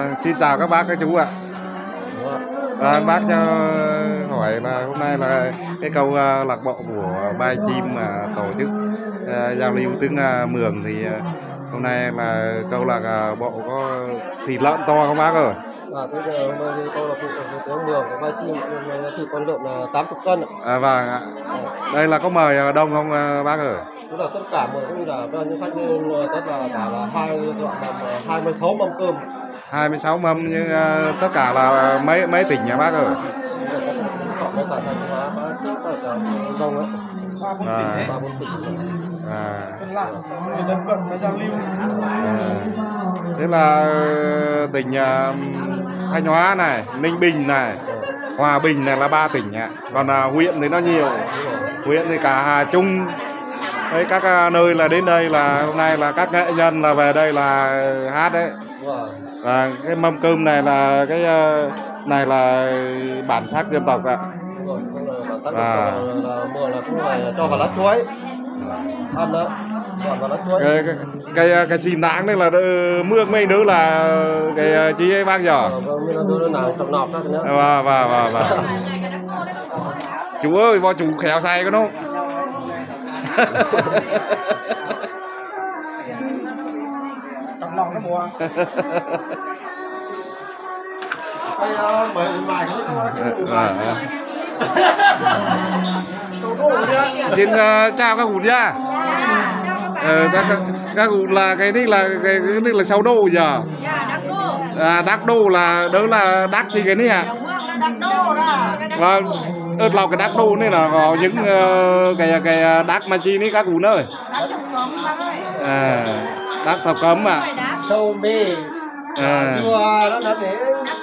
Xin chào các bác các chú ạ. Bác cho hỏi là hôm nay là cái câu lạc bộ của Bai Chim mà tổ chức giao lưu tiếng Mường thì hôm nay là câu lạc bộ có thịt lợn to không bác ơi? Bây giờ hôm nay câu lạc bộ tiếng Mường của Bai Chim thịt con lợn là 80 cân ạ. Vâng ạ. Đây là có mời đông không bác ơi? Tức là tất cả mọi cũng là bao nhiêu khách nên tất là cả là 26 mâm cơm. 26 mâm nhưng tất cả là mấy tỉnh nhà bác ơi? Với cả Thanh Hóa, trước là Đông ấy. 3-4 tỉnh. Lân cận và giao lưu. Thế là tỉnh Thanh Hóa này, Ninh Bình này, Hòa Bình này là 3 tỉnh ạ. Còn huyện thì nó nhiều. Huyện thì cả Hà Trung. Đấy, các nơi là đến đây là hôm nay là các nghệ nhân là về đây là hát đấy. Và cái mâm cơm này là cái này là bản sắc dân tộc ạ. Mùa là cũng phải cho vào lá chuối. Ăn đó. Vào lá chuối. Cái xì náng đây là mương mấy nữa là cái chí ấy bác giờ. Và. Chú ơi, vô chú khéo say cái nó. Trong lòng nó mua. Xin chào các hụt nha. Các hụt là cái này là 6 đô giờ. Đắc đô là đó là đắc thì cái này ạ. Và ớt lọc cái đắc đô này là có những cái đắc mà chi ní các hụt ơi. Đắc thập cấm à. Sâu bì. Vừa đó là để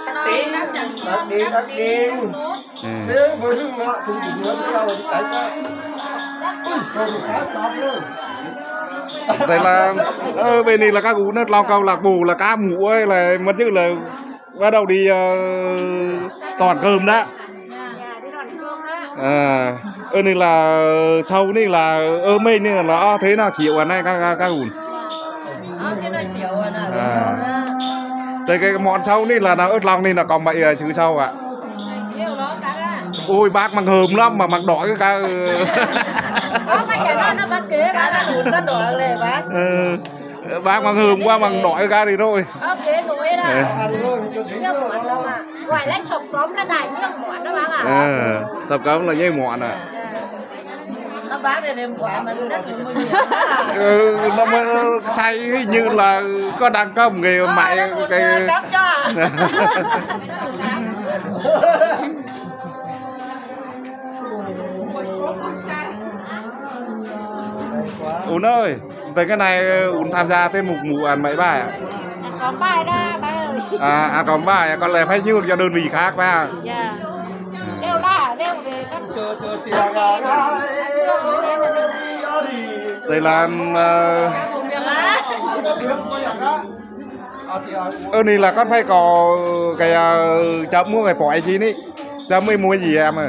đắc điên. Nếu với hương ngọ chúng chỉ nhớ cái đầu cái đây là bên này là các cụ nó lao câu lạc bù là cá mũ ấy là mất chứ là bắt đầu đi toàn cơm đó. Này là sâu này là mình này là thế nào chịu ở này các cụ. Đây cái món sâu này là ớt lòng này là còn bậy chứ sâu ạ. Ôi bác mặc hờm lắm mà mặc đỏ cái ca. Bác mặc hờm qua mặc đỏ cái ca thì thôi. Ngoài lấy sọc cốm cái này như mọn đó bác ạ. Tập cấm là như mọn à. Nó bác này đem quả mà đất nó mới say như là có đăng công người mày cái. Ún ơi, về cái này Ún tham gia thêm một mùa ăn mấy bài ạ? Có bài đó, bài ơi. Có bài, còn lại phải nhường cho đơn vị khác phải không? Dạ. Đeo là, đeo về các... Đây là... này là con phải có cái chấm mua cái pỏi chi ní. Chấm mới mua gì em ơi?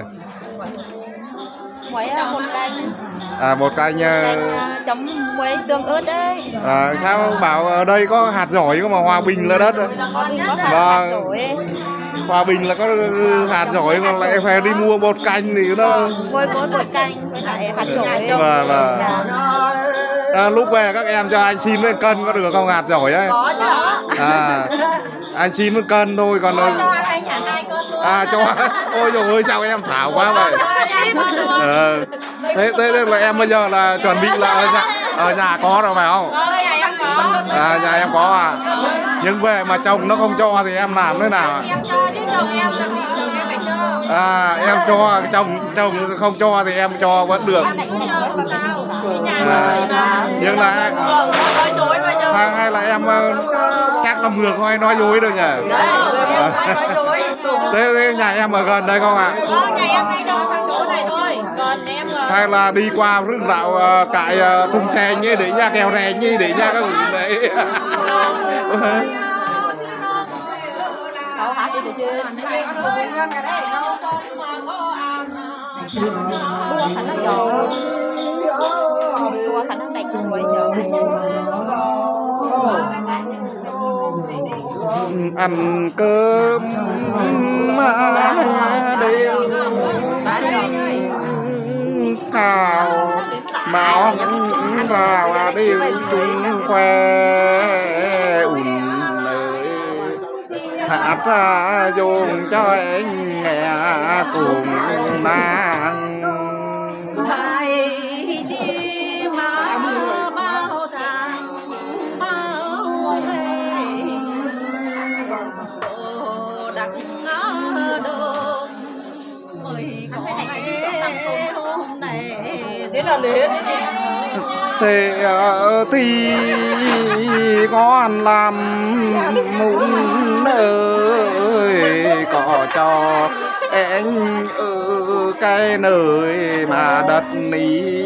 Muối một canh. Một canh Chấm muối tương ớt đấy. Sao bảo ở đây có hạt giỏi mà Hòa Bình là đất. Vâng. Hòa Bình là có hạt giỏi mà lại phải đi mua bột canh thì nó Muối bột canh với lại hạt giỏi. Lúc về các em cho anh xin lên cân có được không, hạt giỏi ấy? Có chứ. Anh xin một cân thôi còn cho anh hẳn 2 cân luôn. Cho. Ôi dồi ơi sao em thảo quá vậy. Thế là em bây giờ là chuẩn bị là ở nhà có rồi phải không? Nhà em có. Nhà em có à. Nhưng về mà chồng nó không cho thì em làm thế nào? Em cho chứ chồng em là bình thường em phải cho. Em cho, chồng không cho thì em cho vẫn được. Nhưng là hay là em chắc là mường thôi nói dối được nhỉ? Thế nhà em ở gần đây không ạ? Nhà em ngay đó sang chỗ này thôi. Còn em hay là đi qua rừng rạo cãi thùng xe như để nha, kèo rè như để nha các bạn đấy. Cậu hát đi được chưa? Đua khả năng đánh cùng với giờ. ăn cơm mà đêm cao máu vào đêm chung khoe ùn ơi hát ra dùng cho anh nghe cùng nàng chi mà bao tháng bao ngày đặt đô mới có ngày hôm nay thế là liền thế thì con làm muốn ơi có cho anh ở cái nơi mà đất ní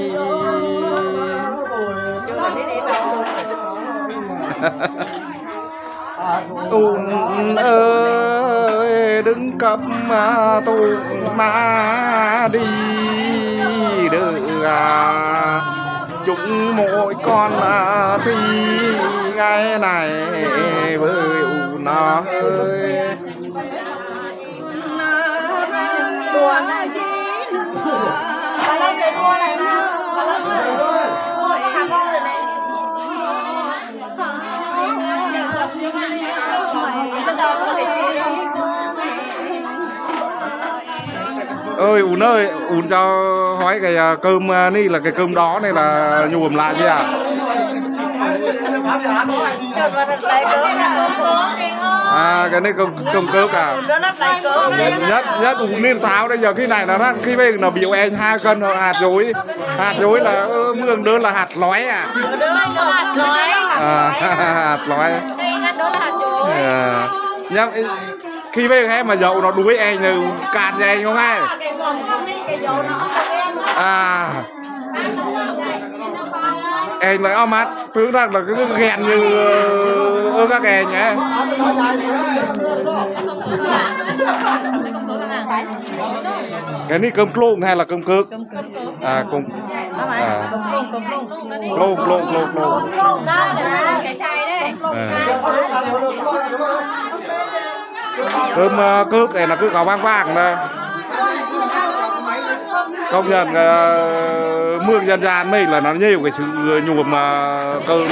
ơi đứng cấp mà tôi mà đi được chúng mỗi con thì ngày này với nó ơi buồn này chi nữa bà lên để mua này nha bà lên mua hàng con rồi này ơi ùn cho hỏi cái cơm này là cái cơm đó này là nhuộm lại chứ à cái này cơm cơm cả nhất ùn nên tháo đây giờ cái này là khi bây giờ nó biểu anh 2 cân hạt dối là mương đơn là hạt lói à hạt lói nhá khi bây giờ em mà dầu nó đuối anh thì cạn cho anh không ai anh nói ôm mắt thứ rằng là cứ ghen như các anh nhé cái này cơm klong hay là cơm cước cơm klong cơm cước này là cứ có vang vang đây công nhận mương dân gian mình là nó nhiều cái sự nhuộm cơm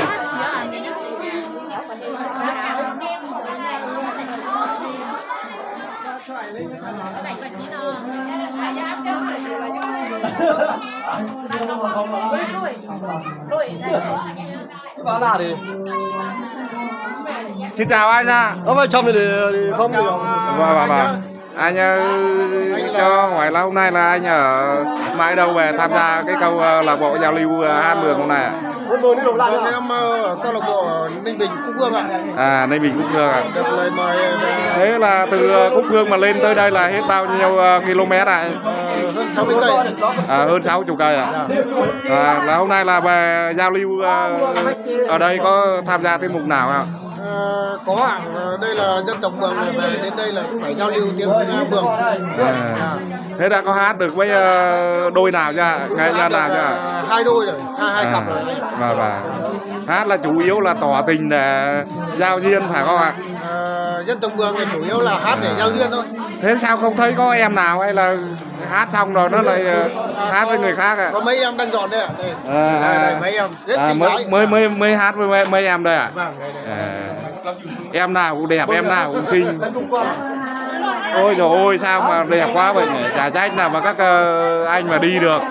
xin chào anh nha. Phải chồng thì không được. Vâng. Anh cho hỏi là hôm nay là anh ở mãi đâu về tham gia cái câu lạc bộ giao lưu hát mường hôm nay ạ? Em ở câu lạc bộ Ninh Bình Cúc Hương ạ. Ninh Bình Cúc Hương ạ. Được lời mời. Thế là từ Cúc Hương mà lên tới đây là hết bao nhiêu km ạ? Hơn 60 cây. Hơn 60 cây ạ. Là hôm nay là về giao lưu ở đây có tham gia tiết mục nào ạ? Có ạ, đây là dân tộc Mường về đến đây là cũng phải giao lưu tiếng Mường. Thế đã có hát được với đôi nào chưa? Ngày nào chưa? 2 đôi rồi, 2 cặp rồi. Và hát là chủ yếu là tỏ tình để giao duyên phải không ạ? Dân tộc Mường thì chủ yếu là hát để giao duyên thôi. Thế sao không thấy có em nào hay là hát xong rồi nó lại hát với người khác ạ? Có mấy em đang dọn đây ạ. Đây mấy em rất xinh gái. Mới hát với mấy em đây ạ? Vâng, em nào cũng đẹp, em nào cũng xinh. Ôi trời ơi sao mà đẹp quá vậy nhỉ? Chả trách nào mà các anh mà đi được.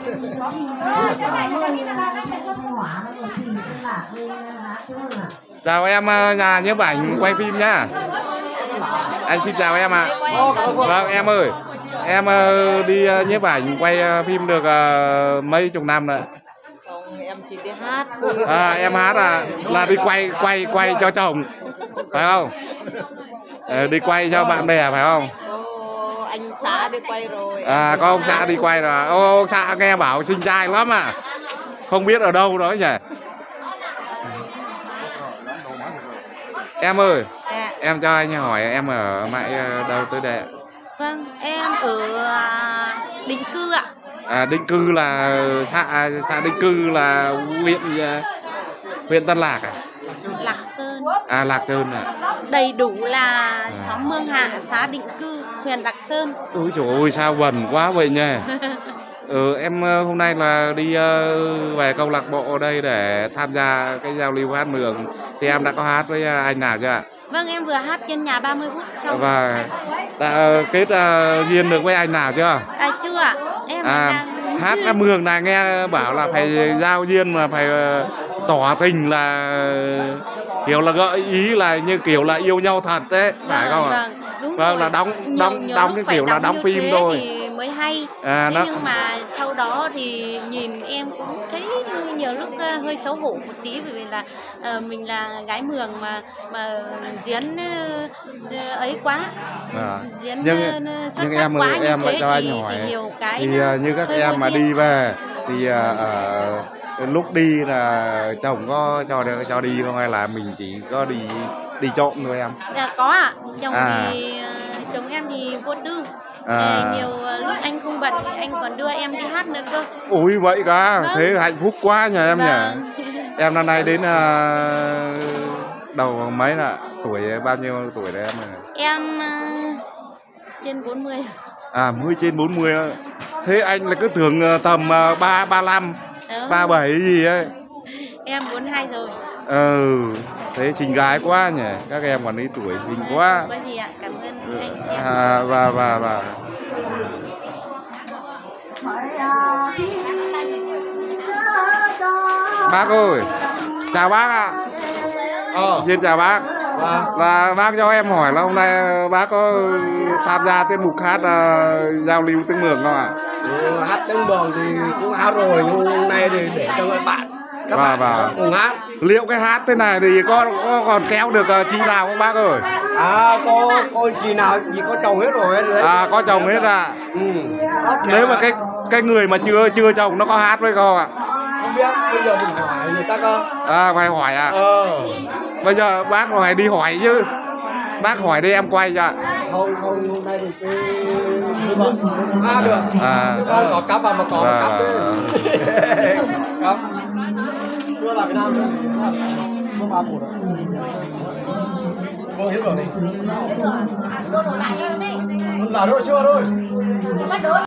Chào em nhà nhiếp ảnh quay phim nhá. Anh xin chào em ạ. Vâng em ơi, em đi nhiếp ảnh quay phim được mấy chục năm rồi. Em chỉ đi hát. Em hát là đi quay cho chồng phải không? Đi quay cho bạn bè phải không? Anh xã đi quay rồi. Có ông xã đi quay rồi. Ông xã nghe bảo xinh trai lắm à. Không biết ở đâu đó nhỉ. Em ơi, em cho anh hỏi em ở mãi đâu tới đây ạ? Vâng, em ở định cư ạ. Định cư là xã định cư là huyện Tân Lạc à? Lạc Sơn. Lạc Sơn à. đầy đủ là xóm Mương Hạ, xã Định Cư, huyện Đặc Sơn. Ôi trời ơi sao vần quá vậy nha. Em hôm nay là đi về câu lạc bộ ở đây để tham gia cái giao lưu hát mường. Thì em đã có hát với anh nào chưa ạ? Vâng, em vừa hát trên nhà 30 phút xong. Và đã kết duyên được với anh nào chưa? Chưa ạ. Em đang hát cái mường này nghe bảo là phải giao duyên mà phải tỏ tình là kiểu là gợi ý là như kiểu là yêu nhau thật đấy, phải không ạ? Vâng, đúng Vâng, rồi. là đóng cái kiểu là đóng phim thôi thì mới hay. Thế nhưng mà sau đó thì nhìn em cũng thấy nhiều lúc hơi xấu hổ một tí, bởi vì là mình là gái mường mà diễn ấy quá, diễn xuất sắc quá như thế cho anh hỏi thì nhiều cái thì như các em mà đi về thì lúc đi là chồng có cho đi không hay là mình chỉ có đi trộm thôi em? Có ạ. Chồng em thì vô tư. Nhiều lúc anh không bận thì anh còn đưa em đi hát nữa cơ. Ui vậy cả. Vâng. Thế hạnh phúc quá nhà em nhỉ. Em năm nay đến đầu mấy là tuổi, bao nhiêu tuổi đấy em? Em trên 40. Mới trên 40. Thế anh là cứ tưởng tầm 35, 37 gì ấy. Em 42 rồi. Thế xinh gái quá nhỉ. Các em còn đi tuổi xinh quá. Có gì ạ? Cảm ơn anh. Và bác ơi, chào bác ạ. Xin chào bác. Và bác cho em hỏi là hôm nay bác có tham gia tiết mục hát giao lưu tiếng Mường không ạ? Hát tiếng Mường thì cũng hát rồi, nhưng hôm nay thì để cho các bạn cùng hát. Liệu cái hát thế này thì có còn kéo được chị nào không bác ơi? Có chị nào, chị có chồng hết rồi đấy. Có chồng hết à? Nếu mà cái người mà chưa chồng nó có hát với không ạ? Không biết, bây giờ mình hỏi người ta cơ. Phải hỏi à? Bây giờ bác phải đi hỏi chứ. Bác hỏi đi em quay cho. Không, hôm nay thì được. Có cắp mà có cắp đấy. Cắp. Đưa là Việt Nam rồi. Không bao phủ rồi. Vô hết rồi đi. Vào rồi chưa thôi.